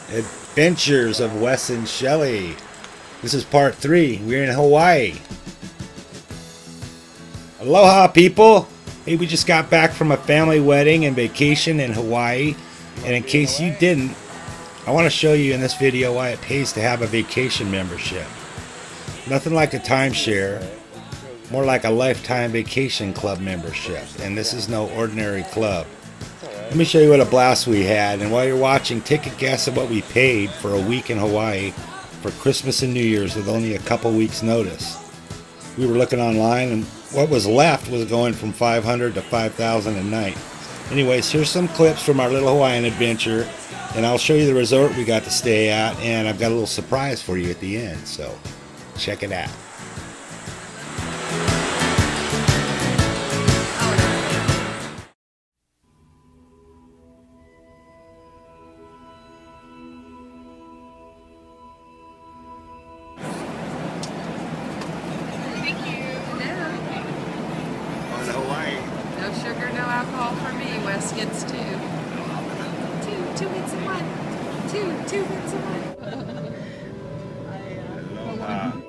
Adventures of Wes and Shelly. This is part 3. We're in Hawaii. Aloha, people. Hey, we just got back from a family wedding and vacation in Hawaii. And in case you didn't, I want to show you in this video why it pays to have a vacation membership. Nothing like a timeshare, more like a lifetime vacation club membership. And this is no ordinary club. Let me show you what a blast we had, and while you're watching, take a guess at what we paid for a week in Hawaii for Christmas and New Year's with only a couple weeks notice. We were looking online, and what was left was going from $500 to $5,000 a night. Anyways, here's some clips from our little Hawaiian adventure, and I'll show you the resort we got to stay at, and I've got a little surprise for you at the end, so check it out. No sugar, no alcohol for me. Wes gets two. Two hits in one. Two hits in one. Aloha.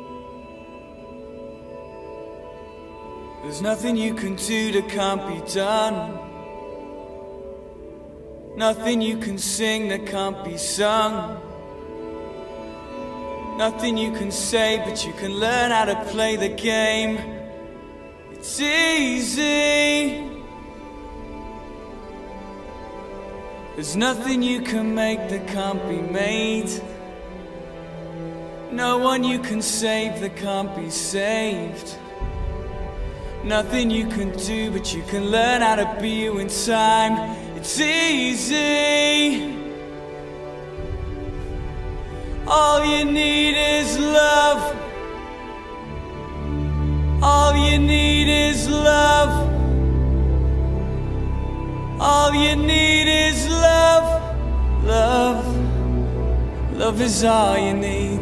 There's nothing you can do that can't be done. Nothing you can sing that can't be sung. Nothing you can say, but you can learn how to play the game. It's easy. There's nothing you can make that can't be made. No one you can save that can't be saved. Nothing you can do, but you can learn how to be you in time. It's easy. All you need is love. All you need is love. All you need is love. Love. Love is all you need.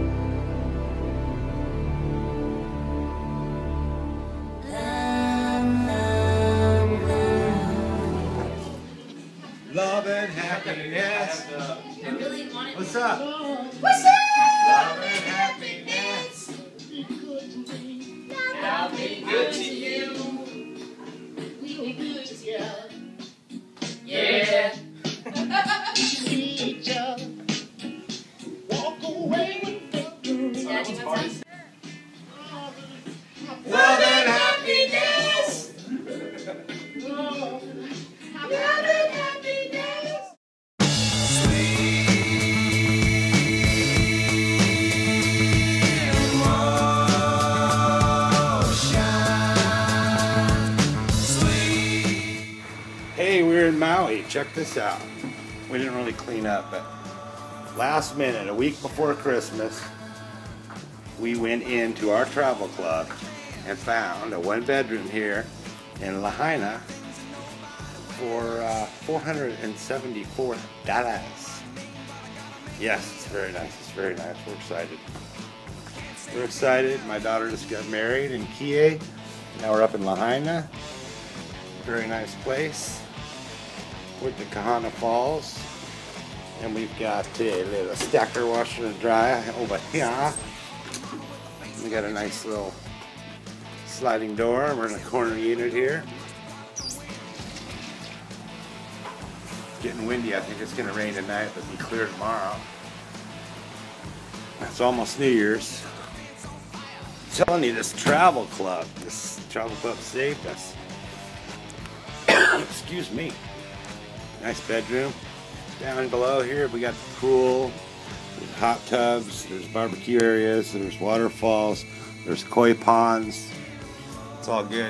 Love and happiness. What's up? What's up? Love and happiness. I'll be good to you. We be good together. Yeah. Each other. Walk away with the girl. Love and happiness. Love and happiness. Hey, we're in Maui. Check this out. We didn't really clean up, but last minute, a week before Christmas, we went into our travel club and found a one-bedroom here in Lahaina for $474. Yes, it's very nice. It's very nice. We're excited. We're excited. My daughter just got married in Kie. Now we're up in Lahaina. Very nice place. We're at the Kahana Falls. And we've got a little stacker washer and dryer over here. We got a nice little sliding door. We're in a corner unit here. Getting windy. I think it's going to rain tonight, but be clear tomorrow. It's almost New Year's. I'm telling you, this travel club saved us. Excuse me. Nice bedroom. Down below here we got the pool, there's hot tubs, there's barbecue areas, there's waterfalls, there's koi ponds. It's all good.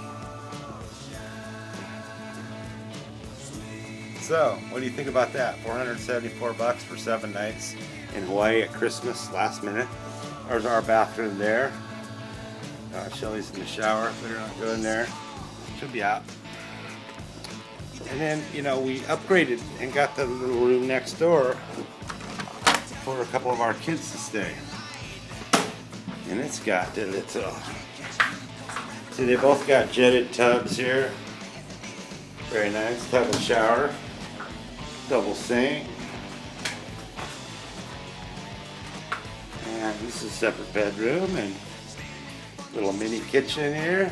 So, what do you think about that? $474 for 7 nights in Hawaii at Christmas, last minute. There's our bathroom there. Shelly's in the shower. Better not go in there. She'll be out. And then, you know, we upgraded and got the little room next door for a couple of our kids to stay. And it's got the little, see, they both got jetted tubs here. Very nice. Tub and shower. Double sink. This is a separate bedroom and little mini kitchen here.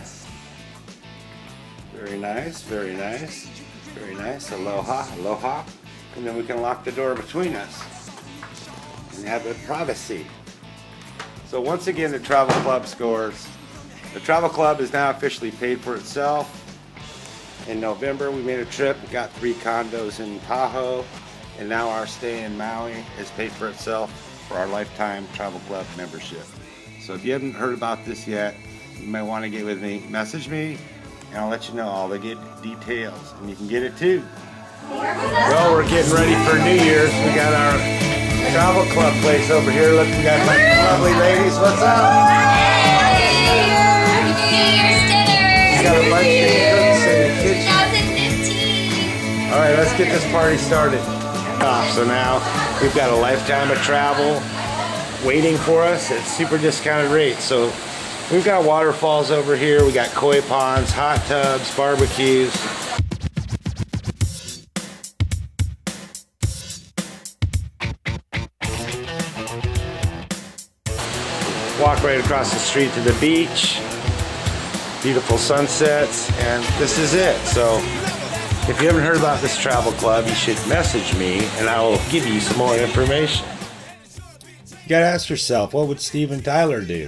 Very nice, very nice, very nice. Aloha, aloha. And then we can lock the door between us and have a privacy. So once again, the travel club scores. The travel club is now officially paid for itself. In November, we made a trip. We got 3 condos in Tahoe, and now our stay in Maui is paid for itself for our lifetime travel club membership. So if you haven't heard about this yet, you might want to get with me. Message me, and I'll let you know all the good details, and you can get it too. Well, we're getting ready for New Year's. We got our travel club place over here. Look, we got my lovely ladies. What's up? We got a bunch of cooks in the kitchen. 2015. All right, let's get this party started. So now we've got a lifetime of travel waiting for us at super discounted rates. So we've got waterfalls over here. We got koi ponds, hot tubs, barbecues. Walk right across the street to the beach. Beautiful sunsets, and this is it. So if you haven't heard about this travel club, you should message me and I will give you some more information. You gotta ask yourself, what would Steven Tyler do?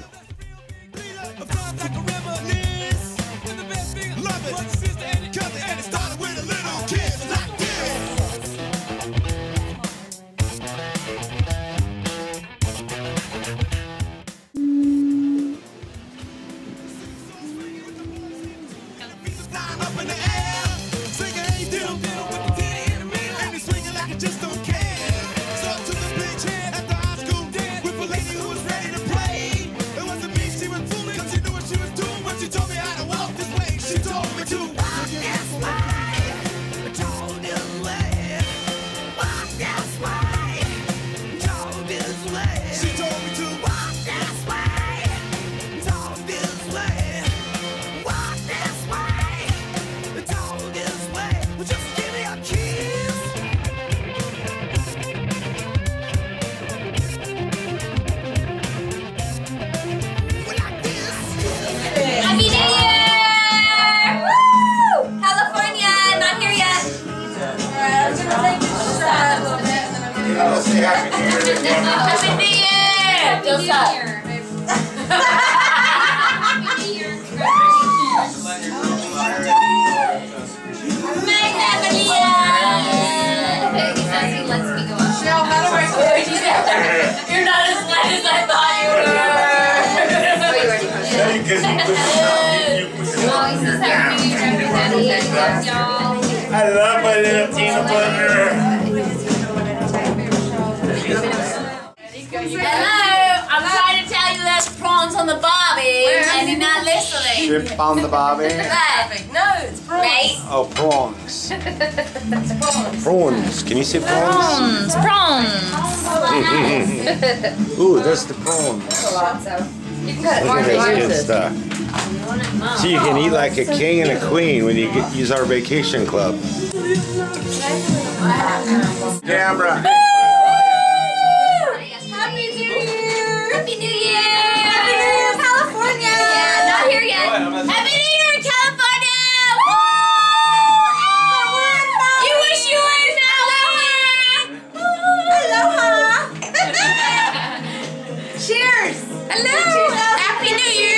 Happy New Year! Go stop. Make Happy New Year! Okay, he says he lets me go up. Shell, how do I say You're not as light as I thought you were. Oh, you already pushed it. Oh, he says Happy New Year, everybody. He loves y'all. I love my little peanut butter. Hello, I'm trying to tell you there's prawns on the barbie, and you're not listening. Shrimp on the barbie. Right. No, it's prawns. Right. Oh, prawns. Prawns. Can you say prawns? Prawns. Ooh, that's the prawns. You can cut it. Look at this good stuff. So you can eat like a king and a queen when you use our vacation club. Camera. Happy New Year! Happy New Year! Happy New Year, California! Yeah, not here yet. Happy New Year, California! Woo! You wish you were in Aloha! Aloha! Cheers! Hello! Happy New Year!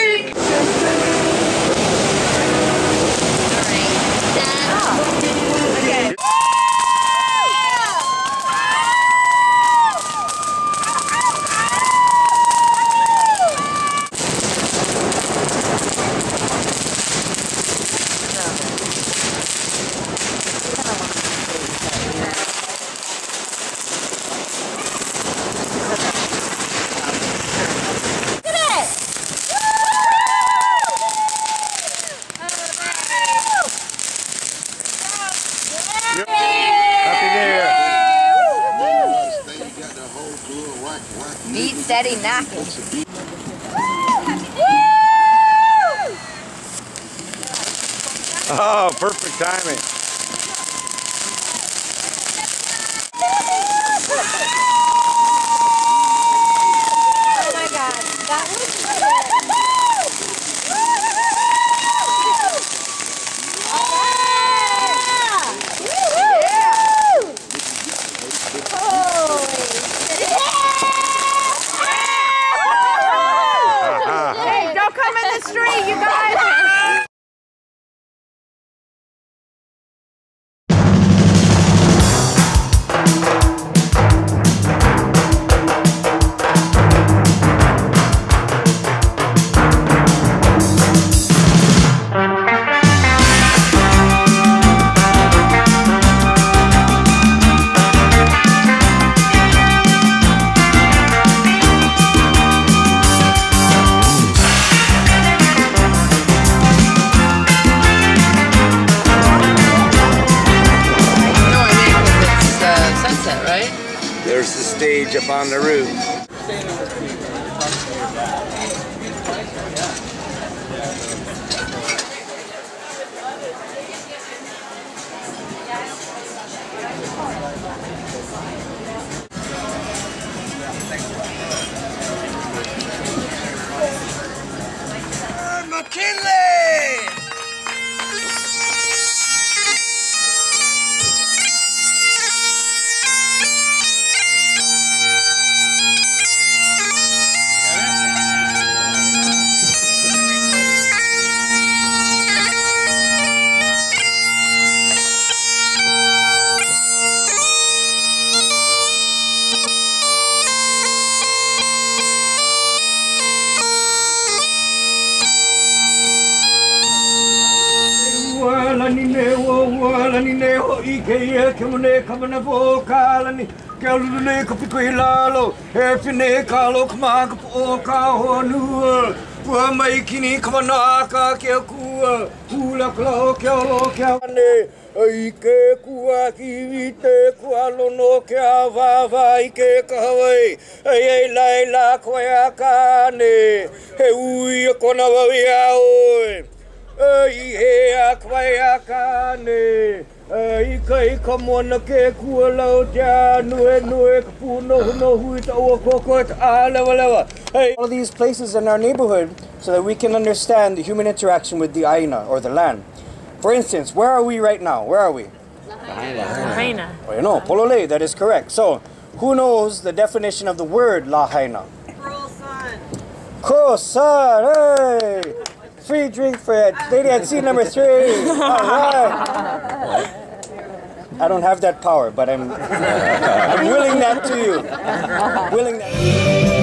Meat steady knocking. Oh, perfect timing. Oh my God. there's the stage up on the roof. McKinley! Lani ne ho I ke ia ke mone kamana po kalani ke alule ko piko hilalo e fine kalo kama ko ka honua pua mai kini kamana ka ke kua hula klo ke lo ke ne ai ke kua ki vite kua lono ke va vai ke kawai ai lai la koya ka ne he ui kona wa oi ai he akwai akane ai kai kamona ke kua lau ja nue kapu no hui ta o koko ta lewa. Hey, all of these places in our neighborhood so that we can understand the human interaction with the Aina or the land. For instance, where are we right now? Where are we? Lahaina. Oh, you know, Polole, that is correct. So, who knows the definition of the word Lahaina? Croissant, hey! Free drink for lady at seat number 3. All right. I don't have that power, but I'm willing that to you. Willing that.